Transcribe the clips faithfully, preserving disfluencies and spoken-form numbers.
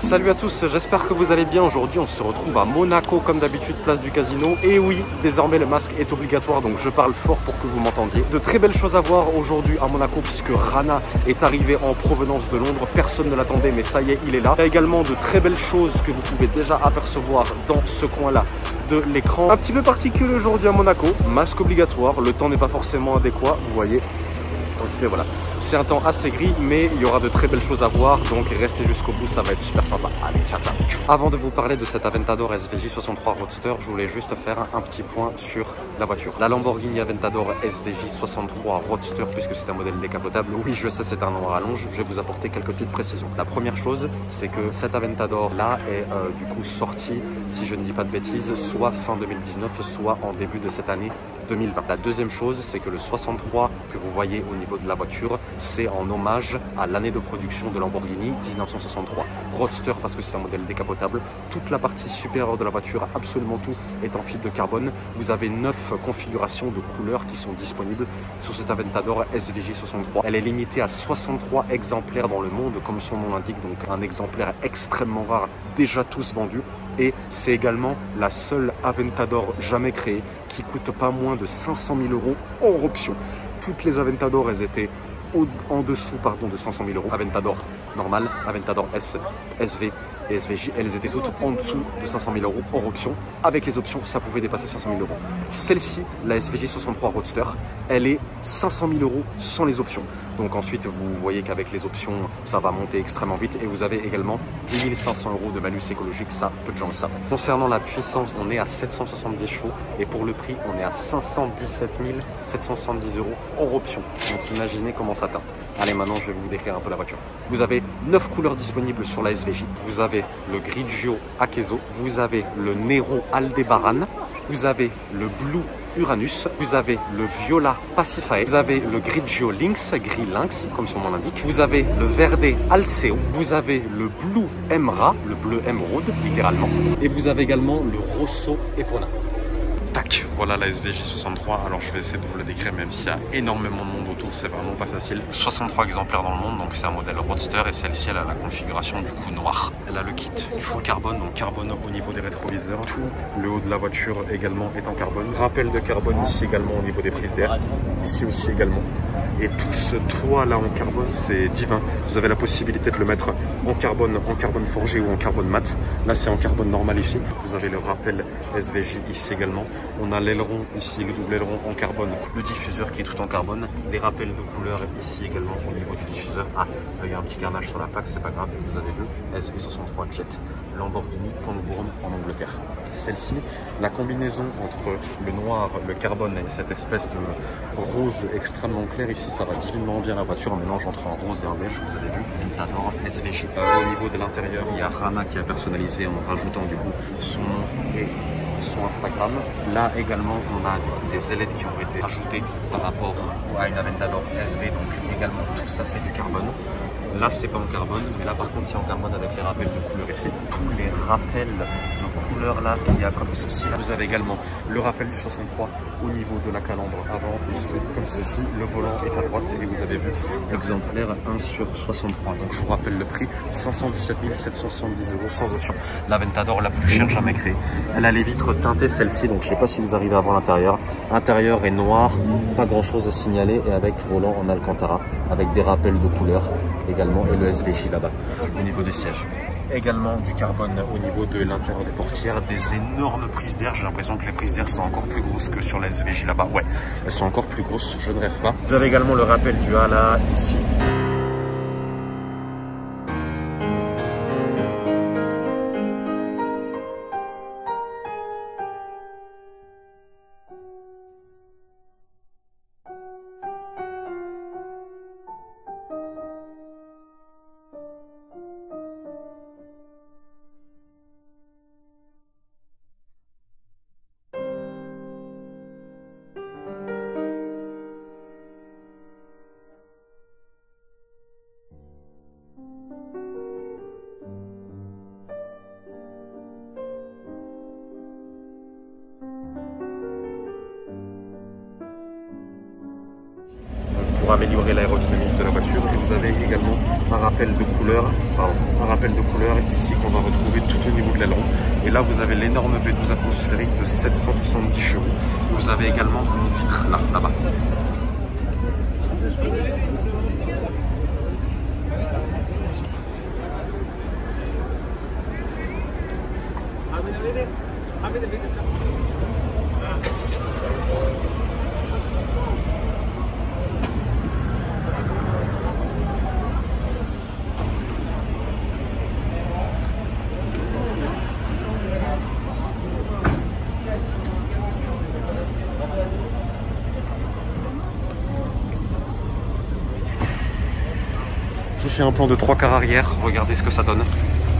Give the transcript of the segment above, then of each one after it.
Salut à tous, j'espère que vous allez bien. Aujourd'hui on se retrouve à Monaco comme d'habitude, place du casino. Et oui, désormais le masque est obligatoire, donc je parle fort pour que vous m'entendiez. De très belles choses à voir aujourd'hui à Monaco puisque Rana est arrivé en provenance de Londres. Personne ne l'attendait mais ça y est, il est là. Il y a également de très belles choses que vous pouvez déjà apercevoir dans ce coin-là de l'écran. Un petit peu particulier aujourd'hui à Monaco, masque obligatoire, le temps n'est pas forcément adéquat, vous voyez. Donc voilà, c'est un temps assez gris, mais il y aura de très belles choses à voir, donc restez jusqu'au bout, ça va être super sympa. Allez, ciao, ciao. Avant de vous parler de cette Aventador S V J soixante-trois Roadster, je voulais juste faire un petit point sur la voiture. La Lamborghini Aventador S V J soixante-trois Roadster, puisque c'est un modèle décapotable, oui, je sais, c'est un nom à rallonge, je vais vous apporter quelques petites précisions. La première chose, c'est que cette Aventador là est euh, du coup sortie, si je ne dis pas de bêtises, soit fin deux mille dix-neuf, soit en début de cette année deux mille vingt. La deuxième chose, c'est que le soixante-trois que vous voyez au niveau de la voiture, c'est en hommage à l'année de production de Lamborghini mille neuf cent soixante-trois. Roadster parce que c'est un modèle décapotable. Toute la partie supérieure de la voiture, absolument tout, est en fibre de carbone. Vous avez neuf configurations de couleurs qui sont disponibles sur cette Aventador S V J soixante-trois. Elle est limitée à soixante-trois exemplaires dans le monde, comme son nom l'indique, donc un exemplaire extrêmement rare, déjà tous vendus. Et c'est également la seule Aventador jamais créée qui coûte pas moins de cinq cent mille euros hors option. Toutes les Aventador, elles étaient au, en dessous pardon, de cinq cent mille euros. Aventador normal, Aventador S, SV et S V J, elles étaient toutes en dessous de cinq cent mille euros hors option. Avec les options, ça pouvait dépasser cinq cent mille euros. Celle-ci, la S V J soixante-trois Roadster, elle est cinq cent mille euros sans les options. Donc ensuite, vous voyez qu'avec les options, ça va monter extrêmement vite. Et vous avez également dix mille cinq cents euros de malus écologique, ça, peu de gens le savent. Concernant la puissance, on est à sept cent soixante-dix chevaux. Et pour le prix, on est à cinq cent dix-sept mille sept cent soixante-dix euros hors option. Donc imaginez comment ça teinte. Allez, maintenant, je vais vous décrire un peu la voiture. Vous avez neuf couleurs disponibles sur la S V J. Vous avez le Grigio Akeso. Vous avez le Nero Aldebaran. Vous avez le Blue Uranus, vous avez le Viola Pacifae, vous avez le Grigio Lynx, gris lynx, comme son nom l'indique, vous avez le Verde Alceo, vous avez le Blue Emra, le bleu émeraude, littéralement, et vous avez également le Rosso Epona. Tac, voilà la S V J soixante-trois. Alors je vais essayer de vous la décrire, même s'il y a énormément de monde autour, c'est vraiment pas facile. soixante-trois exemplaires dans le monde, donc c'est un modèle Roadster et celle-ci elle a la configuration du coup noir. Elle a le kit full carbone, donc carbone au niveau des rétroviseurs. Tout le haut de la voiture également est en carbone. Rappel de carbone ici également au niveau des prises d'air. Ici aussi également. Et tout ce toit là en carbone, c'est divin. Vous avez la possibilité de le mettre en carbone, en carbone forgé ou en carbone mat. Là c'est en carbone normal ici. Vous avez le rappel S V J ici également. On a l'aileron ici, le double aileron en carbone, le diffuseur qui est tout en carbone, les rappels de couleurs ici également au niveau du diffuseur. Ah, il y a un petit carnage sur la plaque, c'est pas grave, vous avez vu, S V soixante-trois Jet, Lamborghini, Pangbourne en Angleterre. Celle-ci, la combinaison entre le noir, le carbone et cette espèce de rose extrêmement clair ici, ça va divinement bien la voiture, un mélange entre un rose et un beige, vous avez vu, Aventador S V J. Euh, au niveau de l'intérieur, il y a Rana qui a personnalisé en rajoutant du coup son nom et son Instagram. Là également on a des ailettes qui ont été ajoutées par rapport à une Aventador S V, donc également tout ça c'est du carbone. Là c'est pas en carbone, mais là par contre c'est en carbone avec les rappels de couleurs ici. Tous les rappels de couleurs là qu'il y a comme ceci. Là, vous avez également le rappel du soixante-trois au niveau de la calandre avant ici comme ceci. Le volant est à droite et vous avez vu exemplaire un sur soixante-trois. Donc je vous rappelle le prix, cinq cent dix-sept mille sept cent soixante-dix euros sans option. L'Aventador la plus chère jamais créée. Elle a les vitres teintées celle-ci, donc je sais pas si vous arrivez à voir l'intérieur. L'intérieur est noir, pas grand chose à signaler et avec volant en Alcantara avec des rappels de couleurs également et le S V J là-bas au niveau des sièges. Également du carbone au niveau de l'intérieur des portières, des énormes prises d'air. J'ai l'impression que les prises d'air sont encore plus grosses que sur la S V J là-bas. Ouais, elles sont encore plus grosses, je ne rêve pas. Vous avez également le rappel du A là, ici. pour améliorer l'aérodynamisme de la voiture. Et vous avez également un rappel de couleur, pardon, un rappel de couleur ici qu'on va retrouver tout au niveau de l'aileron. Et là, vous avez l'énorme V douze atmosphérique de sept cent soixante-dix chevaux. Vous avez également une vitre là, là-bas. Je vous fais un plan de trois quarts arrière, regardez ce que ça donne.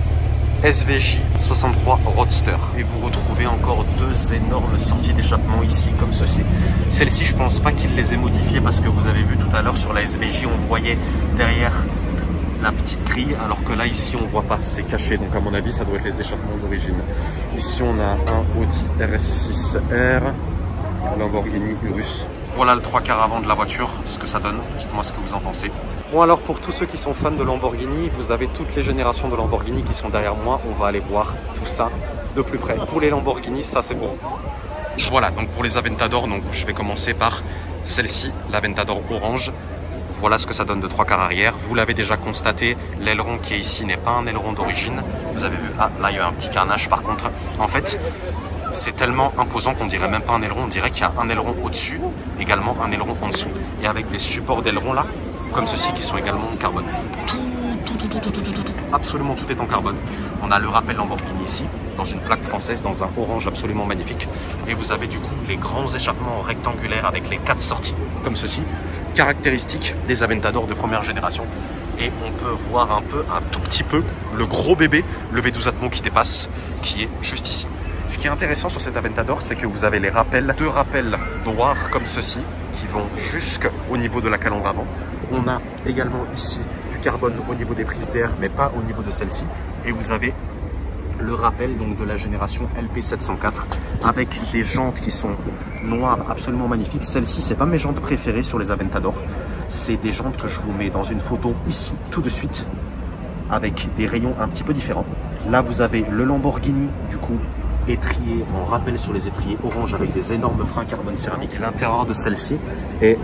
S V J soixante-trois Roadster. Et vous retrouvez encore deux énormes sorties d'échappement ici, comme ceci. Celle-ci, je pense pas qu'il les ait modifiées parce que vous avez vu tout à l'heure sur la S V J, on voyait derrière la petite grille, alors que là, ici, on voit pas, c'est caché. Donc, à mon avis, ça doit être les échappements d'origine. Ici, on a un Audi R S six R, Lamborghini Urus. Voilà le trois quarts avant de la voiture, ce que ça donne. Dites-moi ce que vous en pensez. Bon, alors pour tous ceux qui sont fans de Lamborghini, vous avez toutes les générations de Lamborghini qui sont derrière moi. On va aller voir tout ça de plus près. Pour les Lamborghini, ça c'est bon. Voilà, donc pour les Aventador, donc je vais commencer par celle-ci, l'Aventador orange. Voilà ce que ça donne de trois quarts arrière. Vous l'avez déjà constaté, l'aileron qui est ici n'est pas un aileron d'origine. Vous avez vu, ah là il y a un petit carnage par contre. En fait, c'est tellement imposant qu'on dirait même pas un aileron, on dirait qu'il y a un aileron au-dessus, également un aileron en dessous. Et avec des supports d'aileron là, comme ceux-ci qui sont également en carbone. Tout, tout, tout, tout, tout, tout, tout, tout, absolument tout est en carbone. On a le rappel Lamborghini ici, dans une plaque française, dans un orange absolument magnifique. Et vous avez du coup les grands échappements rectangulaires avec les quatre sorties, comme ceci, caractéristiques des Aventador de première génération. Et on peut voir un peu, un tout petit peu, le gros bébé, le V douze Atmo qui dépasse, qui est juste ici. Ce qui est intéressant sur cet Aventador, c'est que vous avez les rappels, deux rappels noirs comme ceci, qui vont jusqu'au niveau de la calandre avant. On a également ici du carbone au niveau des prises d'air, mais pas au niveau de celle-ci. Et vous avez le rappel donc de la génération L P sept cent quatre avec des jantes qui sont noires absolument magnifiques. Celles-ci, c'est pas mes jantes préférées sur les Aventador. C'est des jantes que je vous mets dans une photo ici tout de suite avec des rayons un petit peu différents. Là, vous avez le Lamborghini du coup étrier en rappel sur les étriers orange avec des énormes freins carbone céramique. L'intérieur de celle-ci est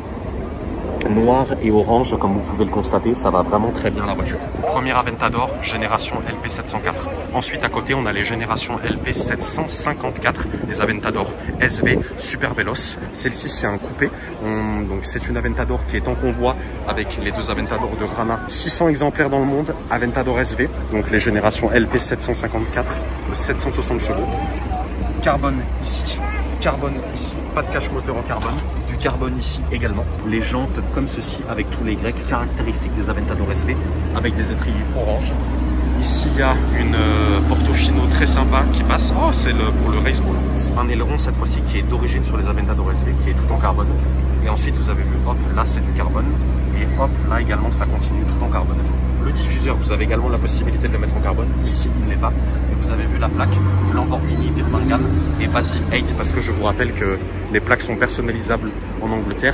noir et orange, comme vous pouvez le constater, ça va vraiment très bien la voiture. Premier Aventador, génération L P sept cent quatre. Ensuite, à côté, on a les générations L P sept cent cinquante-quatre, des Aventador S V Super Veloce. Celle-ci, c'est un coupé. On... Donc, c'est une Aventador qui est en convoi avec les deux Aventador de Rana. six cents exemplaires dans le monde, Aventador S V. Donc, les générations L P sept cent cinquante-quatre de sept cent soixante chevaux. Carbone ici. Carbone ici, pas de cache moteur en carbone, du carbone ici également. Les jantes comme ceci avec tous les grecs caractéristiques des Aventador S V avec des étriers orange. Ici il y a une euh, Portofino très sympa qui passe. Oh, c'est le, pour le race ball. Un aileron cette fois-ci qui est d'origine sur les Aventador S V qui est tout en carbone. Et ensuite vous avez vu, hop, là c'est du carbone. Et hop, là également ça continue tout en carbone. Le diffuseur, vous avez également la possibilité de le mettre en carbone. Ici, il ne l'est pas. Et vous avez vu la plaque Lamborghini Birmingham et Basi huit, parce que je vous rappelle que les plaques sont personnalisables en Angleterre.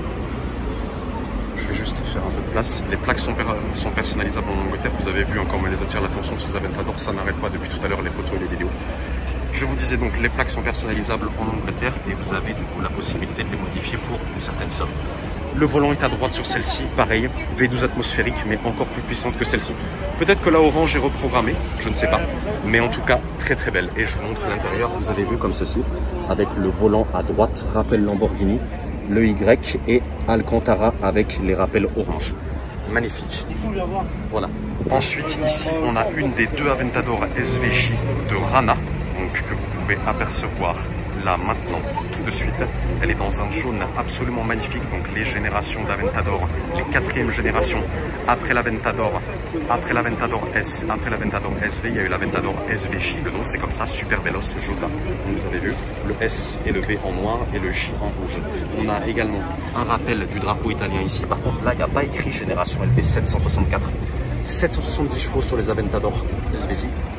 Je vais juste faire un peu de place. Les plaques sont, per sont personnalisables en Angleterre. Vous avez vu encore, mais les attire l'attention de ces Aventador, ça n'arrête pas depuis tout à l'heure les photos et les vidéos. Je vous disais donc, les plaques sont personnalisables en Angleterre et vous avez du coup la possibilité de les modifier pour une certaine somme. Le volant est à droite sur celle-ci, pareil, V douze atmosphérique, mais encore plus puissante que celle-ci. Peut-être que la orange est reprogrammée, je ne sais pas, mais en tout cas, très très belle. Et je vous montre l'intérieur, vous avez vu comme ceci, avec le volant à droite, rappel Lamborghini, le Y et Alcantara avec les rappels orange. Magnifique. Voilà. Ensuite, ici, on a une des deux Aventador S V J de Rana, donc que vous pouvez apercevoir là maintenant tout de suite. Elle est dans un jaune absolument magnifique, donc les générations d'Aventador, les quatrièmes générations après l'Aventador, après l'Aventador S, après l'Aventador S V, il y a eu l'Aventador S V J, le nom c'est comme ça, Super Veloce Jota. Donc vous avez vu le S et le V en noir et le J en rouge. On a également un rappel du drapeau italien ici, par contre là il n'y a pas écrit génération L P sept cent soixante-quatre. sept cent soixante-dix chevaux sur les Aventador S V J.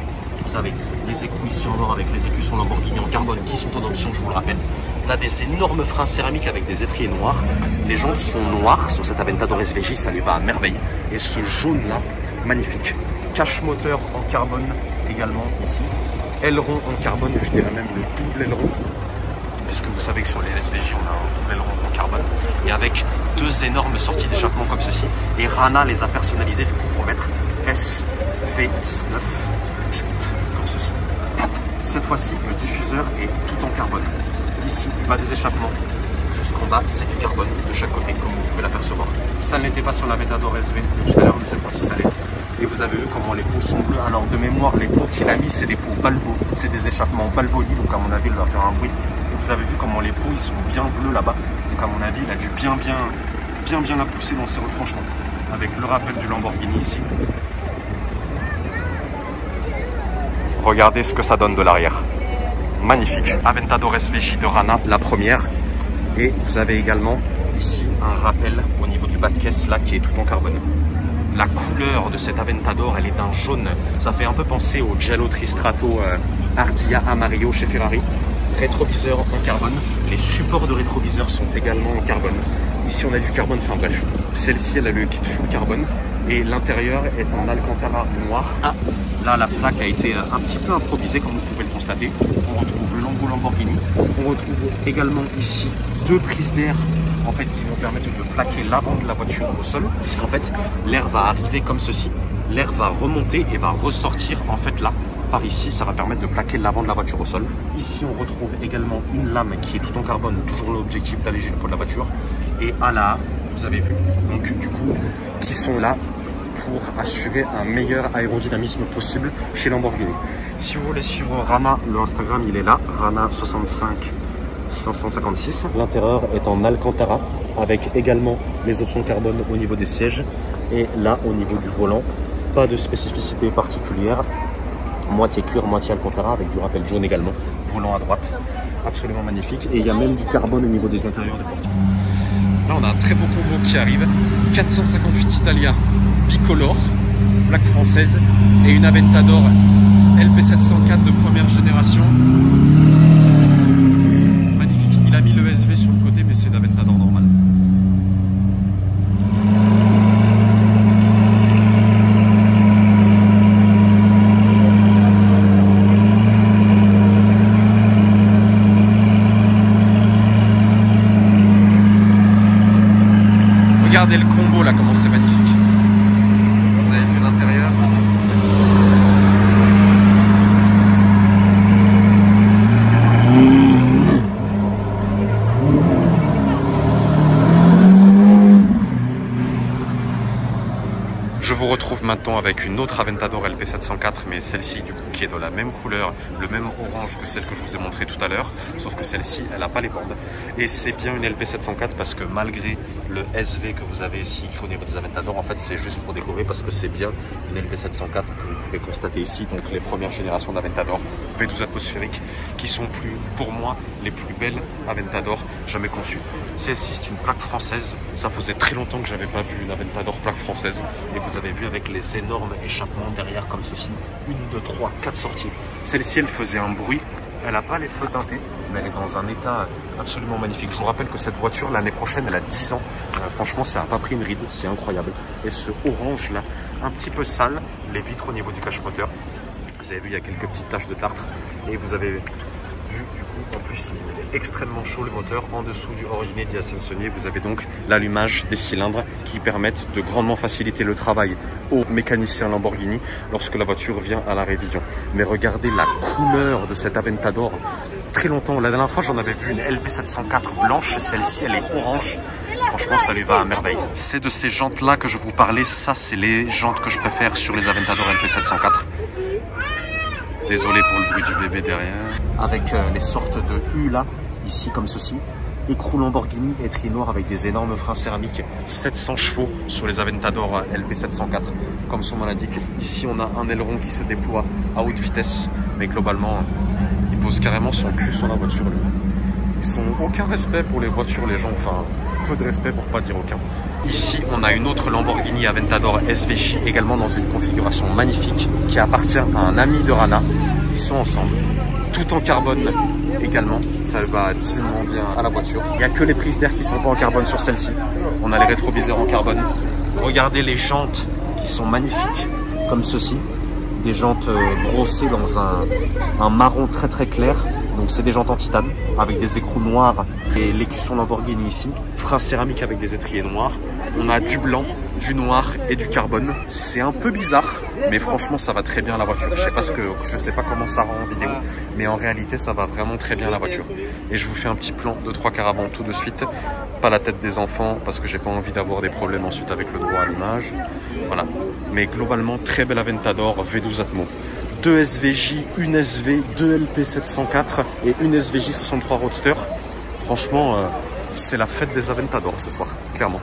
Vous avez les écrous ici en or avec les écussons Lamborghini en carbone qui sont en option, je vous le rappelle. On a des énormes freins céramiques avec des étriers noirs. Les jantes sont noires sur cette Aventador S V J, ça lui va à merveille. Et ce jaune là, magnifique. Cache moteur en carbone également ici. Aileron en carbone, je dirais même le double aileron. Puisque vous savez que sur les S V J, on a un double aileron en carbone. Et avec deux énormes sorties d'échappement comme ceci. Et Rana les a personnalisées du coup pour mettre S V dix-neuf Jet, comme ceci. Cette fois-ci, le diffuseur est tout en carbone. Ici, du bas des échappements jusqu'en bas, c'est du carbone de chaque côté, comme vous pouvez l'apercevoir. Ça ne l'était pas sur l'Aventador S V de tout à l'heure, mais cette fois-ci, ça l'est. Et vous avez vu comment les pots sont bleus. Alors, de mémoire, les pots qu'il a mis, c'est des pots Balbo. C'est des échappements Balboni, donc à mon avis, il va faire un bruit. Et vous avez vu comment les pots, ils sont bien bleus là-bas. Donc, à mon avis, il a dû bien, bien, bien, bien la pousser dans ses retranchements. Avec le rappel du Lamborghini ici. Regardez ce que ça donne de l'arrière. Magnifique. Aventador S V J de Rana, la première. Et vous avez également ici un rappel au niveau du bas de caisse là qui est tout en carbone. La couleur de cette Aventador, elle est d'un jaune. Ça fait un peu penser au Giallo Tristrato euh, Ardilla Amarillo chez Ferrari. Rétroviseur en carbone. Les supports de rétroviseur sont également en carbone. Ici on a du carbone, enfin bref. Celle-ci elle a le kit full carbone. Et l'intérieur est en Alcantara noir. Ah, là la plaque a été un petit peu improvisée comme vous pouvez le constater. On retrouve le lambeau Lamborghini. On retrouve également ici deux prises d'air en fait qui vont permettre de plaquer l'avant de la voiture au sol, puisqu'en fait l'air va arriver comme ceci. L'air va remonter et va ressortir en fait là. Par ici, ça va permettre de plaquer l'avant de la voiture au sol. Ici, on retrouve également une lame qui est tout en carbone, toujours l'objectif d'alléger le poids de la voiture. Et à la, vous avez vu, donc du coup, qui sont là pour assurer un meilleur aérodynamisme possible chez Lamborghini. Si vous voulez suivre Rana, le Instagram, il est là, Rana soixante-cinq cinq cent cinquante-six. L'intérieur est en Alcantara, avec également les options carbone au niveau des sièges. Et là, au niveau du volant, pas de spécificité particulière. Moitié cuir, moitié Alcantara avec du rappel jaune également. Volant à droite, absolument magnifique. Et il y a même du carbone au niveau des intérieurs des portières. Là, on a un très beau combo qui arrive. quatre cent cinquante-huit Italia bicolore, plaque française, et une Aventador L P sept cent quatre de première génération. Magnifique. Il a mis le S V sur le côté, mais c'est une Aventador normale. Regardez le combo là, comment c'est magnifique. Vous avez vu l'intérieur. Je vous retrouve maintenant avec une autre Aventador L P sept cent quatre, mais celle-ci du coup qui est de la même couleur, le même orange que celle que je vous ai montré tout à l'heure, sauf que celle-ci elle n'a pas les bandes. Et c'est bien une L P sept cent quatre parce que malgré le S V que vous avez ici au niveau des Aventador, en fait c'est juste pour décorer parce que c'est bien une L P sept cent quatre que vous pouvez constater ici, donc les premières générations d'Aventador V douze atmosphériques qui sont plus, pour moi, les plus belles Aventador jamais conçues. Celle-ci c'est une plaque française, ça faisait très longtemps que j'avais pas vu une Aventador plaque française et vous avez vu avec les énormes échappements derrière comme ceci, une, deux, trois, quatre sorties. Celle-ci elle faisait un bruit, elle n'a pas les feux teintés, mais elle est dans un état absolument magnifique. Je vous rappelle que cette voiture l'année prochaine elle a dix ans, euh, franchement ça n'a pas pris une ride, c'est incroyable. Et ce orange là, un petit peu sale, les vitres au niveau du cache-moteur, vous avez vu il y a quelques petites taches de tartre et vous avez vu du coup en plus il est extrêmement chaud le moteur. En dessous du oriné d'Ascensione, vous avez donc l'allumage des cylindres qui permettent de grandement faciliter le travail aux mécaniciens Lamborghini lorsque la voiture vient à la révision. Mais regardez la couleur de cette Aventador. Très longtemps, la dernière fois j'en avais vu une L P sept cent quatre blanche, celle-ci elle est orange. Franchement ça lui va à merveille. C'est de ces jantes là que je vous parlais, ça c'est les jantes que je préfère sur les Aventador L P sept cent quatre. Désolé pour le bruit du bébé derrière. Avec euh, les sortes de U là, ici comme ceci. Écrou Lamborghini, étrier noir avec des énormes freins céramiques. sept cents chevaux sur les Aventador L P sept cent quatre. Comme son nom l'indique, ici on a un aileron qui se déploie à haute vitesse. Mais globalement, il pose carrément son cul sur la voiture. Lui. Ils n'ont aucun respect pour les voitures, les gens. Enfin, peu de respect pour pas dire aucun. Ici, on a une autre Lamborghini Aventador S V J, également dans une configuration magnifique, qui appartient à un ami de Rana. Ils sont ensemble, tout en carbone également. Ça va divinement bien à la voiture. Il n'y a que les prises d'air qui sont pas en carbone sur celle-ci. On a les rétroviseurs en carbone. Regardez les jantes qui sont magnifiques, comme ceci. Des jantes brossées dans un, un marron très très clair. Donc c'est des jantes en titane avec des écrous noirs et l'écusson Lamborghini ici. Frein céramique avec des étriers noirs. On a du blanc, du noir et du carbone. C'est un peu bizarre, mais franchement ça va très bien la voiture. Je sais pas ce que, je sais pas comment ça rend en vidéo, mais en réalité ça va vraiment très bien la voiture. Et je vous fais un petit plan de trois quarts avant tout de suite. Pas la tête des enfants parce que j'ai pas envie d'avoir des problèmes ensuite avec le droit à l'image. Voilà. Mais globalement très belle Aventador V douze Atmo. deux S V J, une S V, deux L P sept cent quatre et une S V J soixante-trois Roadster. Franchement, euh, c'est la fête des Aventador ce soir, clairement.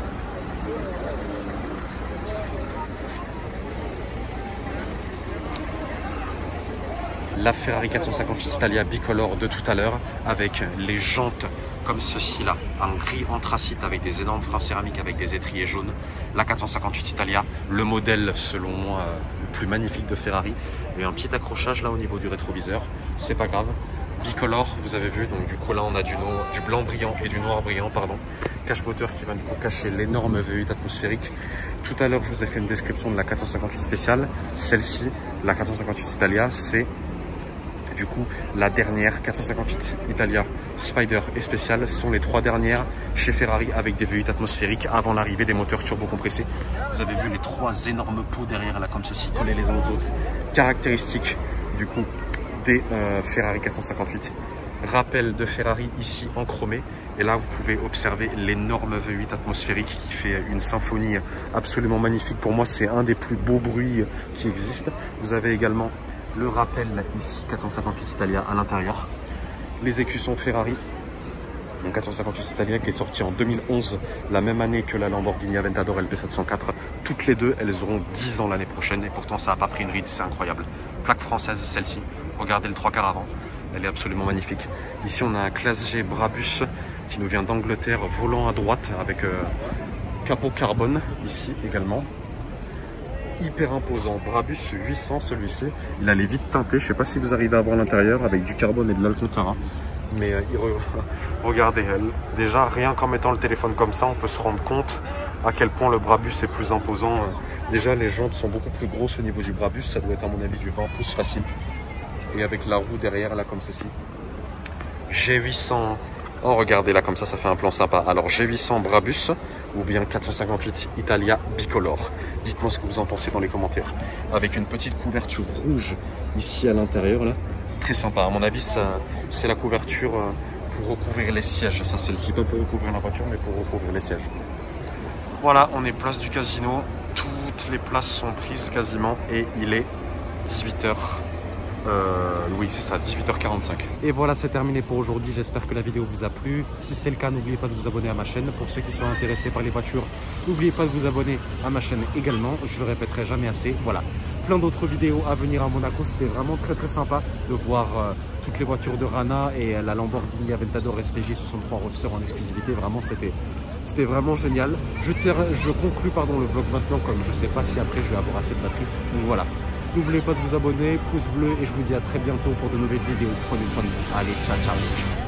La Ferrari quatre cent cinquante-huit Italia bicolore de tout à l'heure avec les jantes comme ceci là, en gris anthracite avec des énormes freins céramiques avec des étriers jaunes. La quatre cent cinquante-huit Italia, le modèle selon moi le plus magnifique de Ferrari. Et un petit accrochage là au niveau du rétroviseur, c'est pas grave. Bicolore, vous avez vu, donc du coup là on a du, no du blanc brillant et du noir brillant, pardon. Cache-moteur qui va du coup cacher l'énorme V huit atmosphérique. Tout à l'heure je vous ai fait une description de la quatre cent cinquante-huit spéciale. Celle-ci, la quatre cent cinquante-huit Italia, c'est du coup la dernière quatre cent cinquante-huit Italia Spider et spéciale sont les trois dernières chez Ferrari avec des V huit atmosphériques avant l'arrivée des moteurs turbo-compressés. Vous avez vu les trois énormes pots derrière là comme ceci collés les uns aux autres, caractéristiques du coup des euh, Ferrari quatre cent cinquante-huit. Rappel de Ferrari ici en chromé, et là vous pouvez observer l'énorme V huit atmosphérique qui fait une symphonie absolument magnifique. Pour moi c'est un des plus beaux bruits qui existent. Vous avez également le rappel ici quatre cent cinquante-huit Italia à l'intérieur, les écussons Ferrari, donc quatre cent cinquante-huit Italia qui est sorti en deux mille onze, la même année que la Lamborghini Aventador L P sept cent quatre. Toutes les deux elles auront dix ans l'année prochaine et pourtant ça n'a pas pris une ride, c'est incroyable. Plaque française celle-ci, regardez le trois quarts avant, elle est absolument magnifique. Ici on a un classe G Brabus qui nous vient d'Angleterre, volant à droite avec euh, capot carbone ici également. Hyper imposant, Brabus huit cents celui-ci, il a les vitres teintées, je sais pas si vous arrivez à voir l'intérieur avec du carbone et de l'Alcantara, mais euh, il re... regardez, déjà rien qu'en mettant le téléphone comme ça on peut se rendre compte à quel point le Brabus est plus imposant. Déjà les jantes sont beaucoup plus grosses au niveau du Brabus, ça doit être à mon avis du vingt pouces facile, et avec la roue derrière là comme ceci. G huit cents, oh regardez là comme ça, ça fait un plan sympa. Alors G huit cents Brabus ou bien quatre cent cinquante-huit Italia bicolore. Dites-moi ce que vous en pensez dans les commentaires. Avec une petite couverture rouge ici à l'intérieur là. Très sympa, à mon avis c'est la couverture pour recouvrir les sièges. Ça celle-ci, pas pour recouvrir la voiture mais pour recouvrir les sièges. Voilà, on est place du casino. Toutes les places sont prises quasiment et il est dix-huit heures. Euh, oui c'est ça, dix-huit heures quarante-cinq. Et voilà, c'est terminé pour aujourd'hui. J'espère que la vidéo vous a plu. Si c'est le cas, n'oubliez pas de vous abonner à ma chaîne. Pour ceux qui sont intéressés par les voitures, n'oubliez pas de vous abonner à ma chaîne également. Je le répéterai jamais assez. Voilà, plein d'autres vidéos à venir à Monaco. C'était vraiment très très sympa de voir euh, toutes les voitures de Rana et la Lamborghini Aventador S V J soixante-trois Roadster en exclusivité. Vraiment c'était C'était vraiment génial. Je, je conclue pardon, le vlog maintenant, comme je ne sais pas si après je vais avoir assez de batterie. Donc voilà. N'oubliez pas de vous abonner, pouce bleu, et je vous dis à très bientôt pour de nouvelles vidéos. Prenez soin de vous. Allez, ciao, ciao.